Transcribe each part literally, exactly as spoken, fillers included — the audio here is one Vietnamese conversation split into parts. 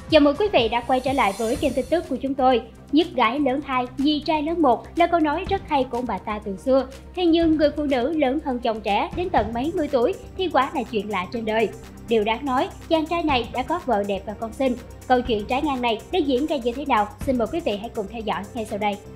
Chào mừng quý vị đã quay trở lại với kênh tin tức của chúng tôi. Nhất gái lớn hai, nhi trai lớn một là câu nói rất hay của ông bà ta từ xưa. Thế nhưng người phụ nữ lớn hơn chồng trẻ đến tận mấy mươi tuổi thì quả là chuyện lạ trên đời. Điều đáng nói, chàng trai này đã có vợ đẹp và con xinh. Câu chuyện trái ngang này đã diễn ra như thế nào? Xin mời quý vị hãy cùng theo dõi ngay sau đây.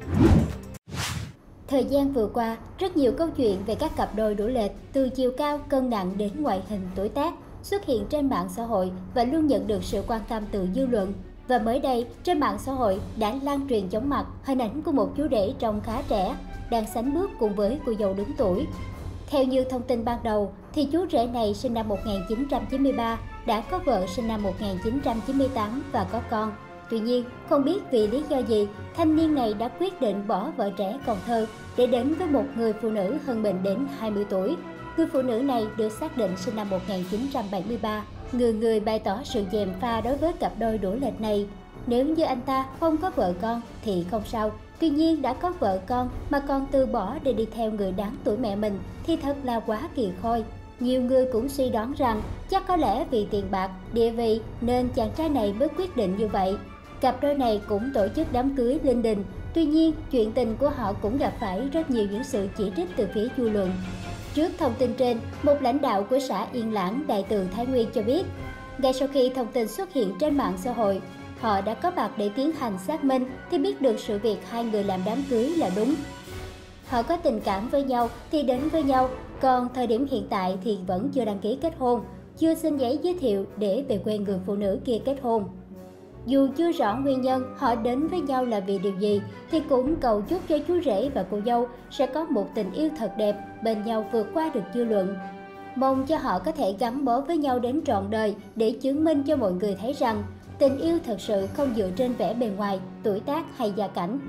Thời gian vừa qua, rất nhiều câu chuyện về các cặp đôi đủ lệch từ chiều cao, cân nặng đến ngoại hình, tuổi tác xuất hiện trên mạng xã hội và luôn nhận được sự quan tâm từ dư luận. Và mới đây, trên mạng xã hội đã lan truyền chóng mặt hình ảnh của một chú rể trông khá trẻ, đang sánh bước cùng với cô dâu đứng tuổi. Theo như thông tin ban đầu, thì chú rể này sinh năm một nghìn chín trăm chín mươi ba, đã có vợ sinh năm một nghìn chín trăm chín mươi tám và có con. Tuy nhiên, không biết vì lý do gì, thanh niên này đã quyết định bỏ vợ trẻ còn thơ để đến với một người phụ nữ hơn mình đến hai mươi tuổi. Người phụ nữ này được xác định sinh năm một nghìn chín trăm bảy mươi ba. Người người bày tỏ sự gièm pha đối với cặp đôi đủ lệch này. Nếu như anh ta không có vợ con thì không sao. Tuy nhiên đã có vợ con mà còn từ bỏ để đi theo người đáng tuổi mẹ mình thì thật là quá kỳ khôi. Nhiều người cũng suy đoán rằng chắc có lẽ vì tiền bạc, địa vị nên chàng trai này mới quyết định như vậy. Cặp đôi này cũng tổ chức đám cưới linh đình. Tuy nhiên, chuyện tình của họ cũng gặp phải rất nhiều những sự chỉ trích từ phía dư luận. Trước thông tin trên, một lãnh đạo của xã Yên Lãng, Đại Từ, Thái Nguyên cho biết, ngay sau khi thông tin xuất hiện trên mạng xã hội, họ đã có mặt để tiến hành xác minh thì biết được sự việc hai người làm đám cưới là đúng. Họ có tình cảm với nhau thì đến với nhau, còn thời điểm hiện tại thì vẫn chưa đăng ký kết hôn, chưa xin giấy giới thiệu để về quê người phụ nữ kia kết hôn. Dù chưa rõ nguyên nhân họ đến với nhau là vì điều gì, thì cũng cầu chúc cho chú rể và cô dâu sẽ có một tình yêu thật đẹp, bên nhau vượt qua được dư luận. Mong cho họ có thể gắn bó với nhau đến trọn đời để chứng minh cho mọi người thấy rằng tình yêu thật sự không dựa trên vẻ bề ngoài, tuổi tác hay gia cảnh.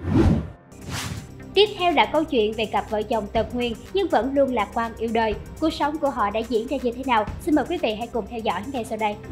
Tiếp theo là câu chuyện về cặp vợ chồng tật nguyền nhưng vẫn luôn lạc quan yêu đời. Cuộc sống của họ đã diễn ra như thế nào? Xin mời quý vị hãy cùng theo dõi ngay sau đây.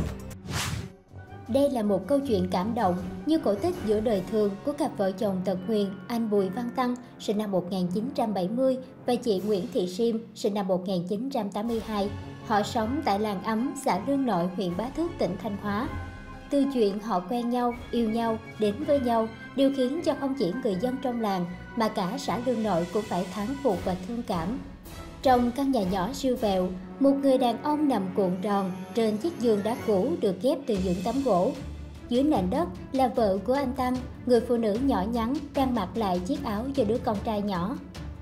Đây là một câu chuyện cảm động như cổ tích giữa đời thường của cặp vợ chồng tật nguyền anh Bùi Văn Tăng sinh năm một nghìn chín trăm bảy mươi và chị Nguyễn Thị Sim sinh năm một nghìn chín trăm tám mươi hai. Họ sống tại làng Ấm, xã Lương Nội, huyện Bá Thước, tỉnh Thanh Hóa. Từ chuyện họ quen nhau, yêu nhau, đến với nhau đều khiến cho không chỉ người dân trong làng mà cả xã Lương Nội cũng phải thán phục và thương cảm. Trong căn nhà nhỏ siêu vẹo, một người đàn ông nằm cuộn tròn trên chiếc giường đá cũ được ghép từ những tấm gỗ. Dưới nền đất là vợ của anh Tăng, người phụ nữ nhỏ nhắn đang mặc lại chiếc áo cho đứa con trai nhỏ.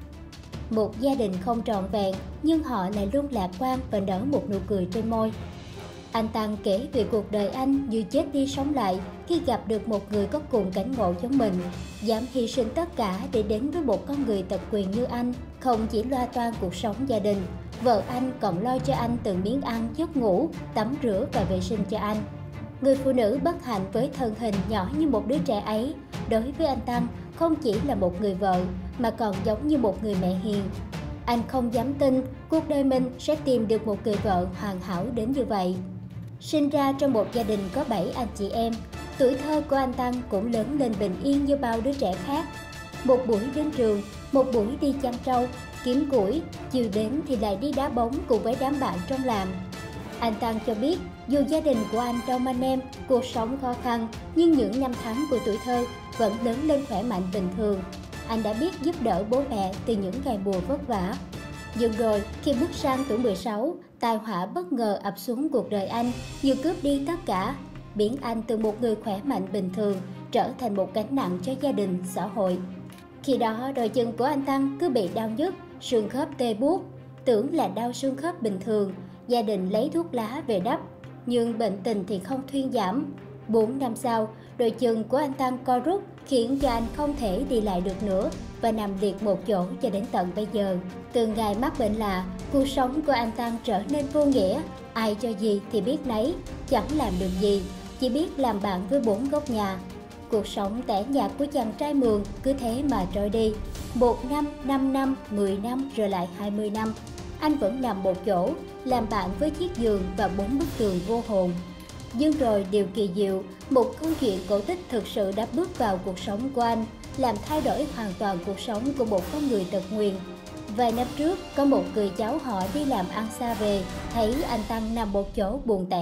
Một gia đình không trọn vẹn nhưng họ lại luôn lạc quan và nở một nụ cười trên môi. Anh Tăng kể về cuộc đời anh như chết đi sống lại khi gặp được một người có cùng cảnh ngộ giống mình, dám hy sinh tất cả để đến với một con người tật nguyền như anh. Không chỉ loa toan cuộc sống gia đình, vợ anh còn lo cho anh từng miếng ăn, giấc ngủ, tắm rửa và vệ sinh cho anh. Người phụ nữ bất hạnh với thân hình nhỏ như một đứa trẻ ấy, đối với anh Tăng không chỉ là một người vợ mà còn giống như một người mẹ hiền. Anh không dám tin cuộc đời mình sẽ tìm được một người vợ hoàn hảo đến như vậy. Sinh ra trong một gia đình có bảy anh chị em, tuổi thơ của anh Tăng cũng lớn lên bình yên như bao đứa trẻ khác. Một buổi đến trường, một buổi đi chăn trâu, kiếm củi, chiều đến thì lại đi đá bóng cùng với đám bạn trong làng. Anh Tăng cho biết dù gia đình của anh đông anh em, cuộc sống khó khăn, nhưng những năm tháng của tuổi thơ vẫn lớn lên khỏe mạnh bình thường. Anh đã biết giúp đỡ bố mẹ từ những ngày mùa vất vả. Nhưng rồi, khi bước sang tuổi mười sáu, tai họa bất ngờ ập xuống cuộc đời anh, như cướp đi tất cả, biến anh từ một người khỏe mạnh bình thường trở thành một gánh nặng cho gia đình, xã hội. Khi đó, đôi chân của anh Tăng cứ bị đau nhức, xương khớp tê buốt, tưởng là đau xương khớp bình thường, gia đình lấy thuốc lá về đắp, nhưng bệnh tình thì không thuyên giảm. Bốn năm sau, đôi chân của anh Tăng co rút khiến cho anh không thể đi lại được nữa và nằm liệt một chỗ cho đến tận bây giờ. Từ ngày mắc bệnh lạ, cuộc sống của anh Tăng trở nên vô nghĩa, ai cho gì thì biết nấy, chẳng làm được gì, chỉ biết làm bạn với bốn góc nhà. Cuộc sống tẻ nhạt của chàng trai mường cứ thế mà trôi đi. Một năm, năm năm, mười năm rồi lại hai mươi năm. Anh vẫn nằm một chỗ, làm bạn với chiếc giường và bốn bức tường vô hồn. Nhưng rồi điều kỳ diệu, một câu chuyện cổ tích thực sự đã bước vào cuộc sống của anh, làm thay đổi hoàn toàn cuộc sống của một con người tật nguyền. Vài năm trước, có một người cháu họ đi làm ăn xa về, thấy anh Tăng nằm một chỗ buồn tẻ.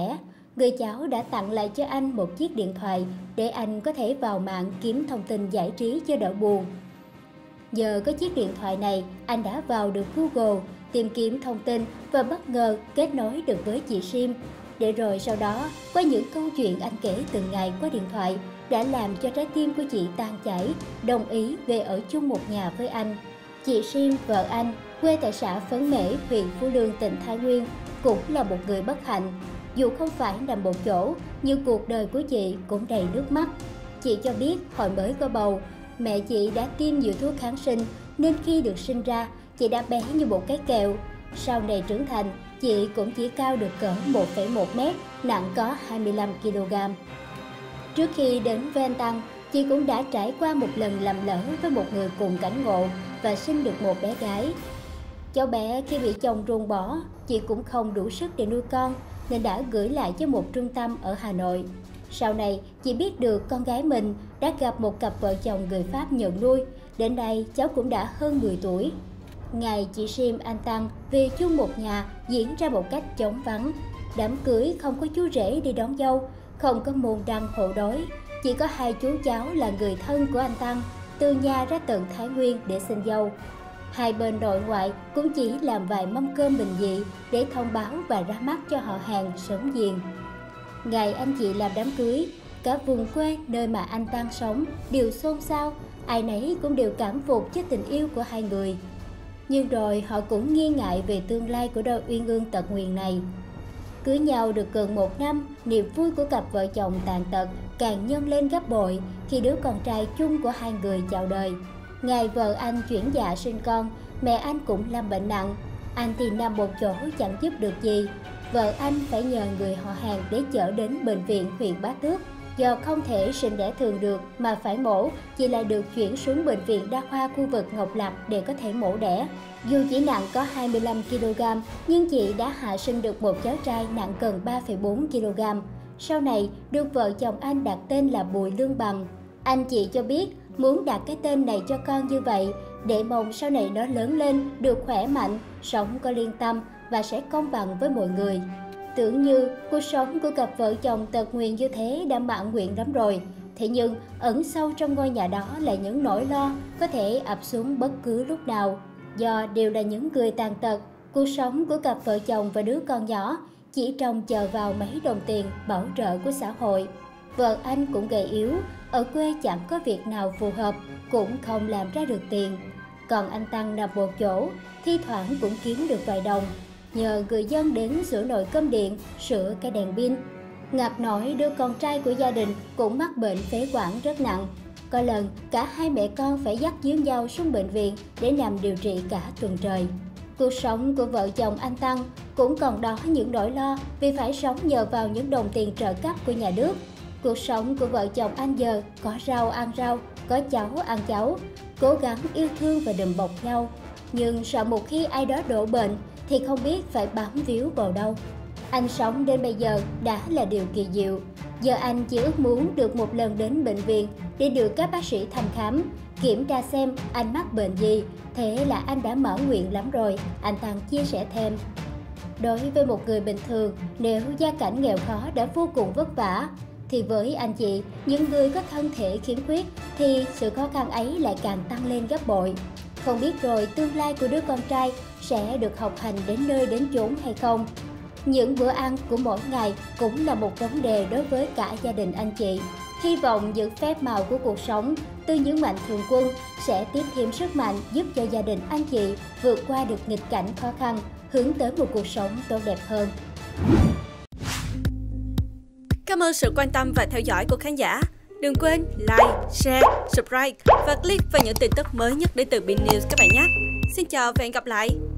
người cháu đã tặng lại cho anh một chiếc điện thoại để anh có thể vào mạng kiếm thông tin giải trí cho đỡ buồn. Nhờ có chiếc điện thoại này, anh đã vào được Google, tìm kiếm thông tin và bất ngờ kết nối được với chị Sim. Để rồi sau đó, qua những câu chuyện anh kể từng ngày qua điện thoại, đã làm cho trái tim của chị tan chảy, đồng ý về ở chung một nhà với anh. Chị Sim, vợ anh, quê tại xã Phấn Mễ, huyện Phú Lương, tỉnh Thái Nguyên, cũng là một người bất hạnh. Dù không phải nằm một chỗ, nhưng cuộc đời của chị cũng đầy nước mắt. Chị cho biết hồi mới có bầu, mẹ chị đã tiêm nhiều thuốc kháng sinh nên khi được sinh ra, chị đã bé như một cái kẹo. Sau này trưởng thành, chị cũng chỉ cao được cỡ một phẩy một mét, nặng có hai mươi lăm ki lô gam. Trước khi đến với anh Tăng, chị cũng đã trải qua một lần lầm lỡ với một người cùng cảnh ngộ và sinh được một bé gái. Cháu bé khi bị chồng ruồng bỏ, chị cũng không đủ sức để nuôi con nên đã gửi lại cho một trung tâm ở Hà Nội. Sau này, chị biết được con gái mình đã gặp một cặp vợ chồng người Pháp nhận nuôi. Đến nay, cháu cũng đã hơn mười tuổi. Ngày chị Sim, anh Tăng về chung một nhà diễn ra một cách trống vắng. Đám cưới không có chú rể đi đón dâu, không có môn đăng hộ đối. Chỉ có hai chú cháu là người thân của anh Tăng, từ nhà ra tận Thái Nguyên để xin dâu. Hai bên nội ngoại cũng chỉ làm vài mâm cơm bình dị để thông báo và ra mắt cho họ hàng sớm giềng. Ngày anh chị làm đám cưới, cả vùng quê nơi mà anh Tăng sống đều xôn xao, ai nấy cũng đều cảm phục cho tình yêu của hai người. Nhưng rồi họ cũng nghi ngại về tương lai của đôi uyên ương tật nguyền này. Cưới nhau được gần một năm, niềm vui của cặp vợ chồng tàn tật càng nhân lên gấp bội khi đứa con trai chung của hai người chào đời. Ngày vợ anh chuyển dạ sinh con, mẹ anh cũng lâm bệnh nặng. Anh thì nằm một chỗ chẳng giúp được gì. Vợ anh phải nhờ người họ hàng để chở đến bệnh viện huyện Bá Tước. Do không thể sinh đẻ thường được mà phải mổ, chị lại được chuyển xuống bệnh viện đa khoa khu vực Ngọc Lặc để có thể mổ đẻ. Dù chỉ nặng có hai mươi lăm ki lô gam, nhưng chị đã hạ sinh được một cháu trai nặng gần ba phẩy bốn ki lô gam. Sau này, được vợ chồng anh đặt tên là Bùi Lương Bằng. Anh chị cho biết muốn đặt cái tên này cho con như vậy để mong sau này nó lớn lên được khỏe mạnh, sống có liên tâm và sẽ công bằng với mọi người. Tưởng như cuộc sống của cặp vợ chồng tật nguyền như thế đã mãn nguyện lắm rồi. Thế nhưng ẩn sâu trong ngôi nhà đó là những nỗi lo có thể ập xuống bất cứ lúc nào. Do đều là những người tàn tật, cuộc sống của cặp vợ chồng và đứa con nhỏ chỉ trông chờ vào mấy đồng tiền bảo trợ của xã hội. Vợ anh cũng gầy yếu, ở quê chẳng có việc nào phù hợp, cũng không làm ra được tiền. Còn anh Tăng nằm một chỗ, thi thoảng cũng kiếm được vài đồng, nhờ người dân đến sửa nồi cơm điện, sửa cái đèn pin. Ngặt nổi đứa con trai của gia đình cũng mắc bệnh phế quản rất nặng. Có lần cả hai mẹ con phải dắt díu nhau xuống bệnh viện để nằm điều trị cả tuần trời. Cuộc sống của vợ chồng anh Tăng cũng còn đó những nỗi lo vì phải sống nhờ vào những đồng tiền trợ cấp của nhà nước. Cuộc sống của vợ chồng anh giờ có rau ăn rau, có cháu ăn cháu, cố gắng yêu thương và đùm bọc nhau. Nhưng sợ một khi ai đó đổ bệnh thì không biết phải bám víu vào đâu. Anh sống đến bây giờ đã là điều kỳ diệu. Giờ anh chỉ ước muốn được một lần đến bệnh viện để được các bác sĩ thăm khám, kiểm tra xem anh mắc bệnh gì. Thế là anh đã mãn nguyện lắm rồi, anh Tăng chia sẻ thêm. Đối với một người bình thường, nếu gia cảnh nghèo khó đã vô cùng vất vả, thì với anh chị, những người có thân thể khiếm khuyết, thì sự khó khăn ấy lại càng tăng lên gấp bội. Không biết rồi tương lai của đứa con trai sẽ được học hành đến nơi đến chốn hay không? Những bữa ăn của mỗi ngày cũng là một vấn đề đối với cả gia đình anh chị. Hy vọng những phép màu của cuộc sống từ những mạnh thường quân sẽ tiếp thêm sức mạnh giúp cho gia đình anh chị vượt qua được nghịch cảnh khó khăn, hướng tới một cuộc sống tốt đẹp hơn. Cảm ơn sự quan tâm và theo dõi của khán giả. Đừng quên like, share, subscribe và click vào những tin tức mới nhất đến từ Bin News các bạn nhé. Xin chào và hẹn gặp lại.